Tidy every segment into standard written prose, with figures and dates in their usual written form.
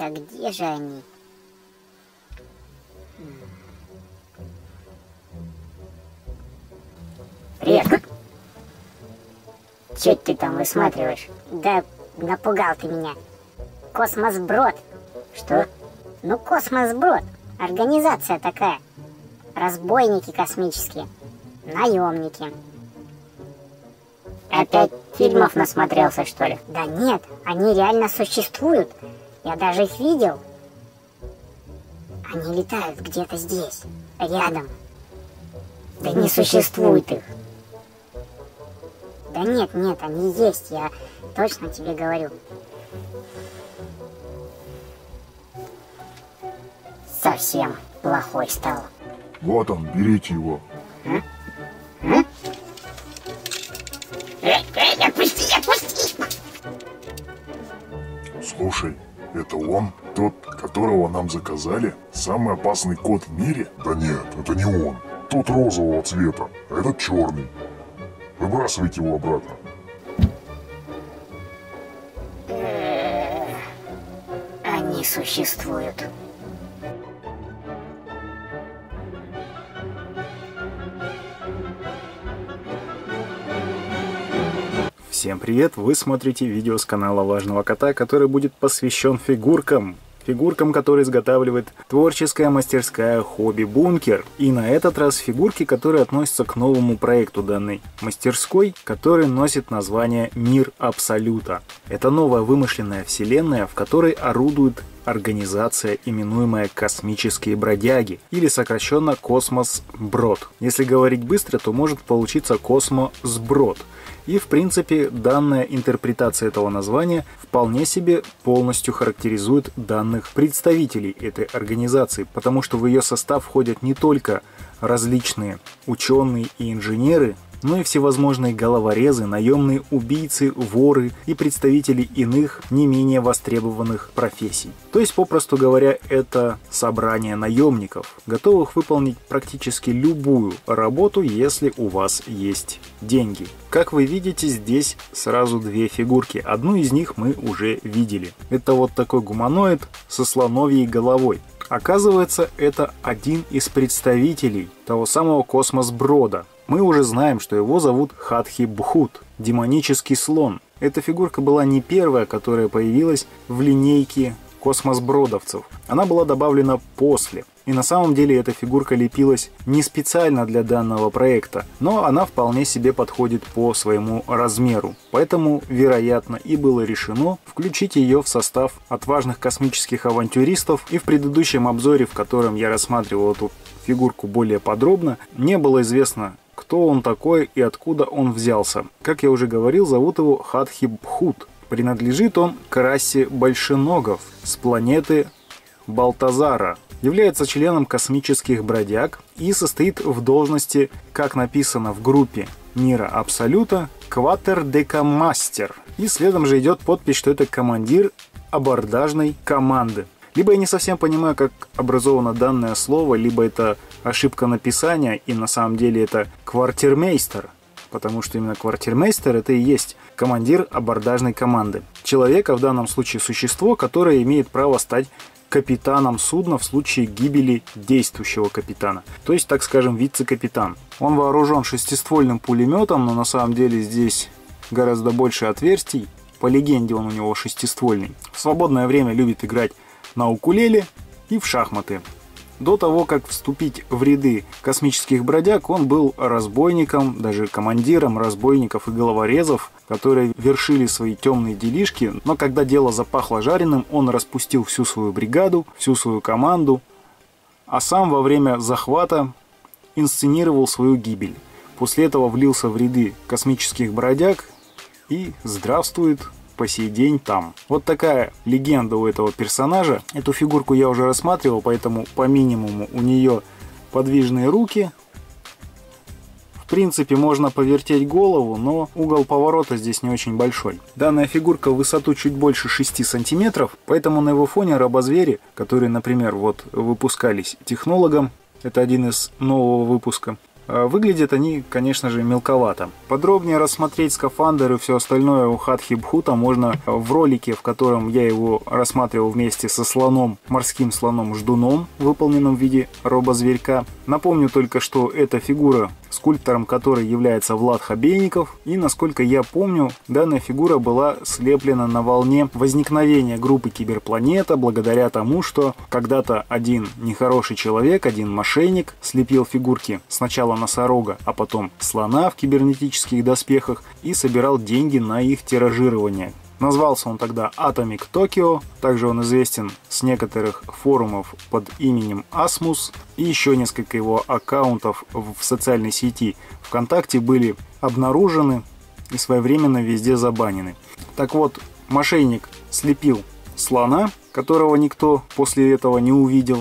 Так где же они? Привет. Че ты там высматриваешь? Да напугал ты меня. Космосброд. Что? Ну, Космосброд. Организация такая. Разбойники космические. Наемники. Опять фильмов насмотрелся, что ли? Да нет, они реально существуют. Я даже их видел. Они летают где-то здесь, рядом. Да не существует их. Да нет, они есть, я точно тебе говорю. Совсем плохой стал. Вот он, берите его. Отпусти! Слушай, это он? Тот, которого нам заказали? Самый опасный кот в мире? Да нет, это не он. Тот розового цвета, а этот черный. Выбрасывайте его обратно. Они существуют. Всем привет! Вы смотрите видео с канала Важного Кота, который будет посвящен фигуркам. Фигуркам, которые изготавливает творческая мастерская Хобби Бункер. И на этот раз фигурки, которые относятся к новому проекту данной мастерской, который носит название Мир Абсолюта. Это новая вымышленная вселенная, в которой орудует организация, именуемая Космические Бродяги, или сокращенно Космосброд. Если говорить быстро, то может получиться Космосброд. И, в принципе, данная интерпретация этого названия вполне себе полностью характеризует данных представителей этой организации, потому что в ее состав входят не только различные ученые и инженеры, но и всевозможные головорезы, наемные убийцы, воры и представители иных не менее востребованных профессий. То есть, попросту говоря, это собрание наемников, готовых выполнить практически любую работу, если у вас есть деньги. Как вы видите, здесь сразу две фигурки. Одну из них мы уже видели. Это вот такой гуманоид со слоновьей головой. Оказывается, это один из представителей того самого Космосброда. Мы уже знаем, что его зовут Хатхибхут, демонический слон. Эта фигурка была не первая, которая появилась в линейке космосбродовцев. Она была добавлена после. И на самом деле эта фигурка лепилась не специально для данного проекта, но она вполне себе подходит по своему размеру. Поэтому, вероятно, и было решено включить ее в состав отважных космических авантюристов. И в предыдущем обзоре, в котором я рассматривал эту фигурку более подробно, не было известно, кто он такой и откуда он взялся. Как я уже говорил, зовут его Хатхибхут. Принадлежит он к расе большеногов с планеты Балтазара. Является членом космических бродяг и состоит в должности, как написано в группе Мира Абсолюта, Кватердекамастер. И следом же идет подпись, что это командир абордажной команды. Либо я не совсем понимаю, как образовано данное слово, либо это ошибка написания, и на самом деле это квартирмейстер, потому что именно квартирмейстер это и есть командир абордажной команды. Человека, в данном случае существо, которое имеет право стать капитаном судна в случае гибели действующего капитана. То есть, так скажем, вице-капитан. Он вооружен шестиствольным пулеметом, но на самом деле здесь гораздо больше отверстий. По легенде он у него шестиствольный. В свободное время любит играть на укулеле и в шахматы. До того, как вступить в ряды космических бродяг, он был разбойником, даже командиром разбойников и головорезов, которые вершили свои темные делишки, но когда дело запахло жареным, он распустил всю свою бригаду, всю свою команду, а сам во время захвата инсценировал свою гибель. После этого влился в ряды космических бродяг и здравствует по сей день там. Вот такая легенда у этого персонажа. Эту фигурку я уже рассматривал, поэтому по минимуму у нее подвижные руки. В принципе, можно повертеть голову, но угол поворота здесь не очень большой. Данная фигурка в высоту чуть больше 6 сантиметров, поэтому на его фоне робозвери, которые, например, вот выпускались технологом, это один из нового выпуска, Выглядят они, конечно же, мелковато. Подробнее рассмотреть скафандр и все остальное у Хатхибхута можно в ролике, в котором я его рассматривал вместе со слоном, морским слоном-ждуном, выполненным в виде робозверька. Напомню только, что эта фигура, скульптором которой является Влад Хабейников, и, насколько я помню, данная фигура была слеплена на волне возникновения группы Киберпланета, благодаря тому, что когда-то один нехороший человек, один мошенник слепил фигурки сначала носорога, а потом слона в кибернетических доспехах и собирал деньги на их тиражирование. Назвался он тогда Atomic Tokyo, также он известен с некоторых форумов под именем Asmus, и еще несколько его аккаунтов в социальной сети ВКонтакте были обнаружены и своевременно везде забанены. Так вот, мошенник слепил слона, которого никто после этого не увидел,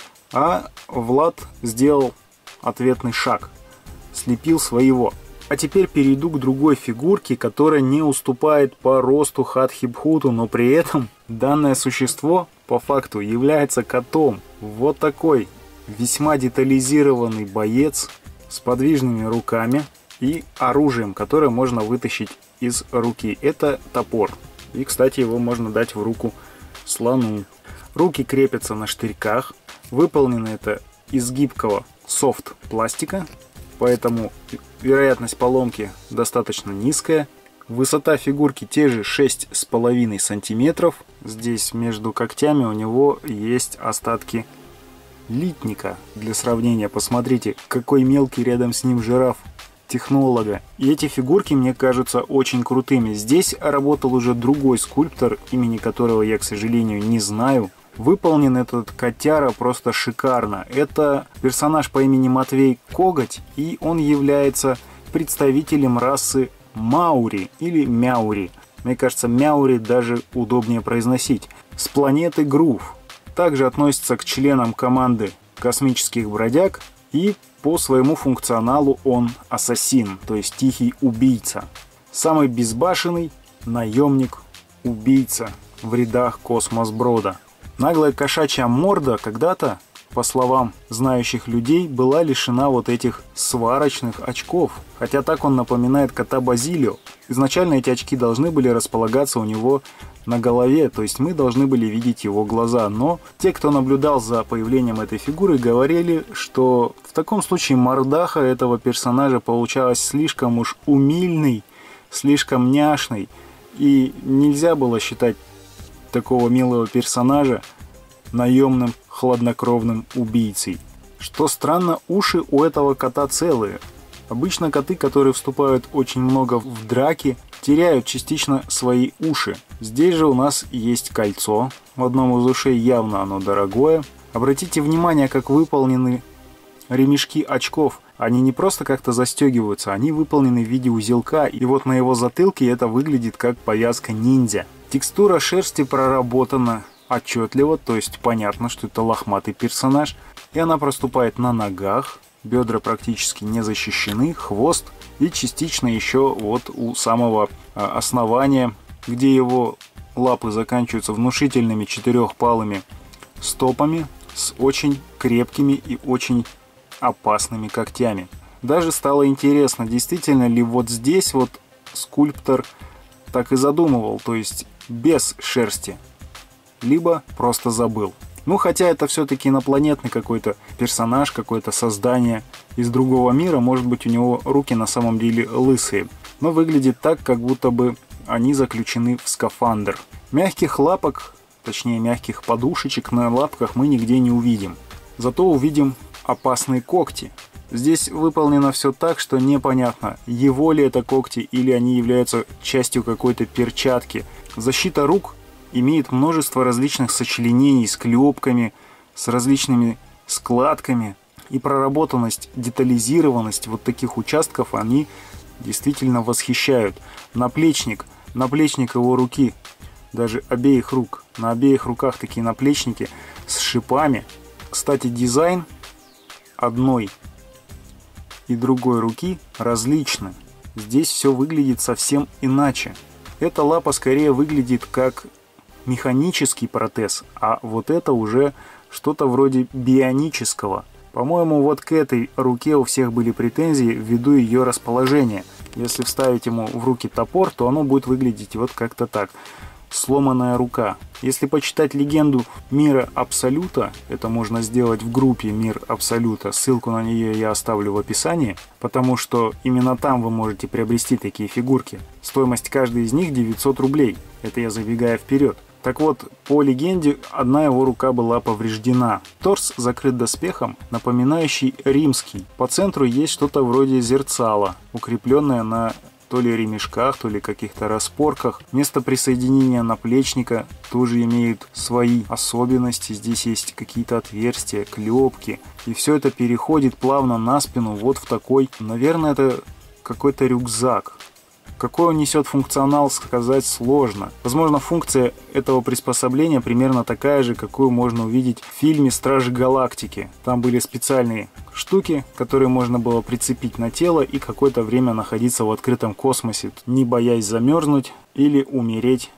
а Влад сделал ответный шаг, слепил своего. А теперь перейду к другой фигурке, которая не уступает по росту Хатхибхуту, но при этом данное существо по факту является котом. Вот такой весьма детализированный боец с подвижными руками и оружием, которое можно вытащить из руки. Это топор. И, кстати, его можно дать в руку слону. Руки крепятся на штырьках. Выполнено это из гибкого софт-пластика, поэтому вероятность поломки достаточно низкая. Высота фигурки те же 6,5 сантиметров. Здесь между когтями у него есть остатки литника. Для сравнения, посмотрите, какой мелкий рядом с ним жираф технолога. И эти фигурки мне кажутся очень крутыми. Здесь работал уже другой скульптор, имени которого я, к сожалению, не знаю. Выполнен этот котяра просто шикарно. Это персонаж по имени Матвей Коготь, и он является представителем расы Маури или Мяури. Мне кажется, Мяури даже удобнее произносить. С планеты Грув. Также относится к членам команды космических бродяг, и по своему функционалу он ассасин, то есть тихий убийца. Самый безбашенный наемник-убийца в рядах Космосброда. Наглая кошачья морда когда-то, по словам знающих людей, была лишена вот этих сварочных очков. Хотя так он напоминает кота Базилио. Изначально эти очки должны были располагаться у него на голове, то есть мы должны были видеть его глаза. Но те, кто наблюдал за появлением этой фигуры, говорили, что в таком случае мордаха этого персонажа получалась слишком уж умильной, слишком няшной. И нельзя было считать такого милого персонажа наемным хладнокровным убийцей. Что странно, уши у этого кота целые. Обычно коты, которые вступают очень много в драки, теряют частично свои уши. Здесь же у нас есть кольцо. В одном из ушей явно оно дорогое. Обратите внимание, как выполнены ремешки очков. Они не просто как-то застегиваются, они выполнены в виде узелка. И вот на его затылке это выглядит как повязка ниндзя. Текстура шерсти проработана отчетливо, то есть понятно, что это лохматый персонаж. И она проступает на ногах, бедра практически не защищены, хвост и частично еще вот у самого основания, где его лапы заканчиваются внушительными четырехпалыми стопами с очень крепкими и очень опасными когтями. Даже стало интересно, действительно ли вот здесь вот скульптор так и задумывал, то есть без шерсти, либо просто забыл. Ну, хотя это все-таки инопланетный какой-то персонаж, какое-то создание из другого мира, может быть, у него руки на самом деле лысые, но выглядит так, как будто бы они заключены в скафандр. Мягких лапок, точнее мягких подушечек на лапках мы нигде не увидим, зато увидим опасные когти. Здесь выполнено все так, что непонятно, его ли это когти или они являются частью какой-то перчатки. Защита рук имеет множество различных сочленений с клепками, с различными складками. И проработанность, детализированность вот таких участков, они действительно восхищают. Наплечник его руки, даже обеих рук. На обеих руках такие наплечники с шипами. Кстати, дизайн одной и другой руки различны. Здесь все выглядит совсем иначе. Эта лапа скорее выглядит как механический протез, а вот это уже что-то вроде бионического. По-моему, вот к этой руке у всех были претензии ввиду ее расположения. Если вставить ему в руки топор, то оно будет выглядеть вот как-то так. Сломанная рука. Если почитать легенду Мира Абсолюта, это можно сделать в группе Мир Абсолюта, ссылку на нее я оставлю в описании, потому что именно там вы можете приобрести такие фигурки. Стоимость каждой из них 900 рублей. Это я забегая вперед. Так вот, по легенде, одна его рука была повреждена. Торс закрыт доспехом, напоминающий римский. По центру есть что-то вроде зерцала, укрепленное на то ли ремешках, то ли каких-то распорках. Место присоединения наплечника тоже имеет свои особенности. Здесь есть какие-то отверстия, клепки. И все это переходит плавно на спину вот в такой, наверное, это какой-то рюкзак. Какой он несет функционал, сказать сложно. Возможно, функция этого приспособления примерно такая же, какую можно увидеть в фильме «Стражи Галактики». Там были специальные штуки, которые можно было прицепить на тело и какое-то время находиться в открытом космосе, не боясь замерзнуть или умереть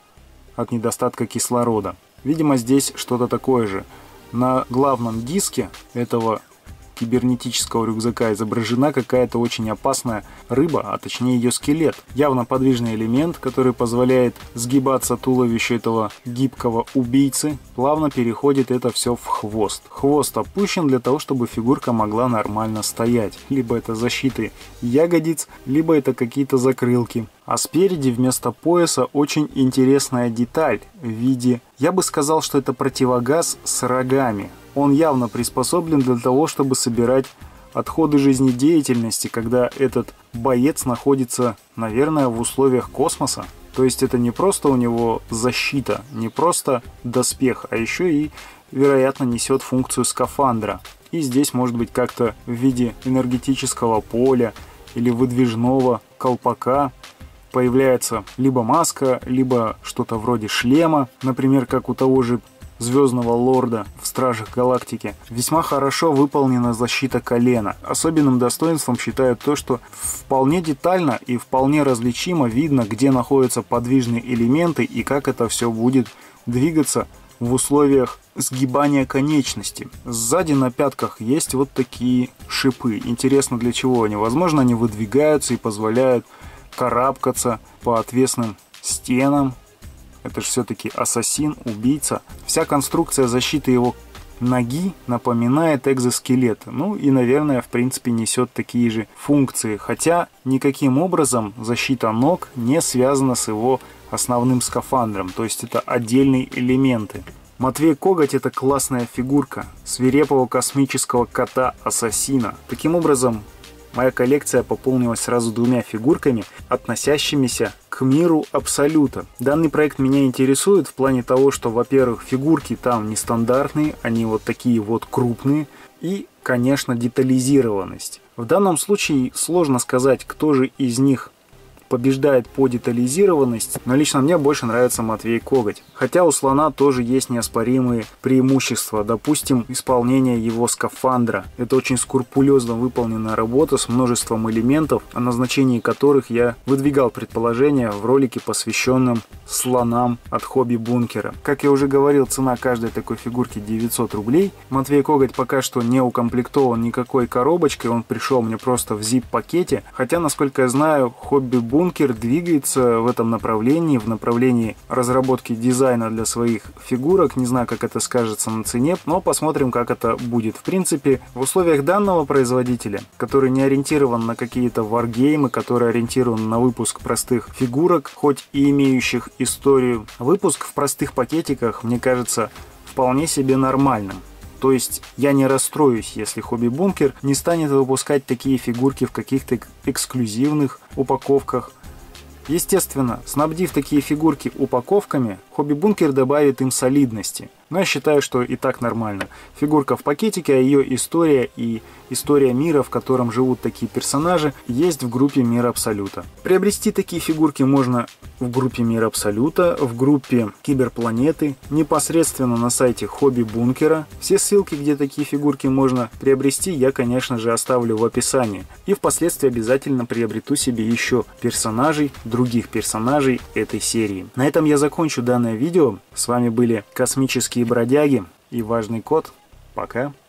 от недостатка кислорода. Видимо, здесь что-то такое же. На главном диске этого кибернетического рюкзака изображена какая-то очень опасная рыба, а точнее ее скелет. Явно подвижный элемент, который позволяет сгибаться туловищу этого гибкого убийцы. Плавно переходит это все в хвост. Хвост опущен для того, чтобы фигурка могла нормально стоять. Либо это защиты ягодиц, либо это какие-то закрылки. А спереди вместо пояса очень интересная деталь в виде, я бы сказал, что это противогаз с рогами. Он явно приспособлен для того, чтобы собирать отходы жизнедеятельности, когда этот боец находится, наверное, в условиях космоса. То есть это не просто у него защита, не просто доспех, а еще и, вероятно, несет функцию скафандра. И здесь может быть как-то в виде энергетического поля или выдвижного колпака появляется либо маска, либо что-то вроде шлема, например, как у того же Звездного Лорда в Стражах Галактики. Весьма хорошо выполнена защита колена. Особенным достоинством считаю то, что вполне детально и вполне различимо видно, где находятся подвижные элементы и как это все будет двигаться в условиях сгибания конечности. Сзади на пятках есть вот такие шипы. Интересно, для чего они? Возможно, они выдвигаются и позволяют карабкаться по отвесным стенам. Это же все-таки ассасин, убийца. Вся конструкция защиты его ноги напоминает экзоскелет. Ну и, наверное, в принципе несет такие же функции. Хотя никаким образом защита ног не связана с его основным скафандром. То есть это отдельные элементы. Матвей Коготь — это классная фигурка свирепого космического кота-ассасина. Таким образом, моя коллекция пополнилась сразу двумя фигурками, относящимися к Миру Абсолюта. Данный проект меня интересует в плане того, что, во-первых, фигурки там нестандартные, они вот такие вот крупные, и, конечно, детализированность. В данном случае сложно сказать, кто же из них побеждает по детализированности, но лично мне больше нравится Матвей Коготь. Хотя у слона тоже есть неоспоримые преимущества. Допустим, исполнение его скафандра. Это очень скрупулезно выполненная работа с множеством элементов, о назначении которых я выдвигал предположения в ролике, посвященном слонам от Хобби Бункера. Как я уже говорил, цена каждой такой фигурки 900 рублей. Матвей Коготь пока что не укомплектован никакой коробочкой, он пришел мне просто в zip-пакете. Хотя, насколько я знаю, Хобби Бункер двигается в этом направлении, в направлении разработки дизайна для своих фигурок. Не знаю, как это скажется на цене, но посмотрим, как это будет. В принципе, в условиях данного производителя, который не ориентирован на какие-то варгеймы, который ориентирован на выпуск простых фигурок, хоть и имеющих историю, выпуск в простых пакетиках, мне кажется, вполне себе нормальным. То есть я не расстроюсь, если Хобби Бункер не станет выпускать такие фигурки в каких-то эксклюзивных упаковках. Естественно, снабдив такие фигурки упаковками, Хобби Бункер добавит им солидности. Но я считаю, что и так нормально. Фигурка в пакетике, а ее история и история мира, в котором живут такие персонажи, есть в группе Мир Абсолюта. Приобрести такие фигурки можно в группе Мир Абсолюта, в группе Киберпланеты, непосредственно на сайте Хобби Бункера. Все ссылки, где такие фигурки можно приобрести, я, конечно же, оставлю в описании. И впоследствии обязательно приобрету себе еще персонажей, других персонажей этой серии. На этом я закончу данное видео. С вами были Космические бродяги и Важный кот. Пока.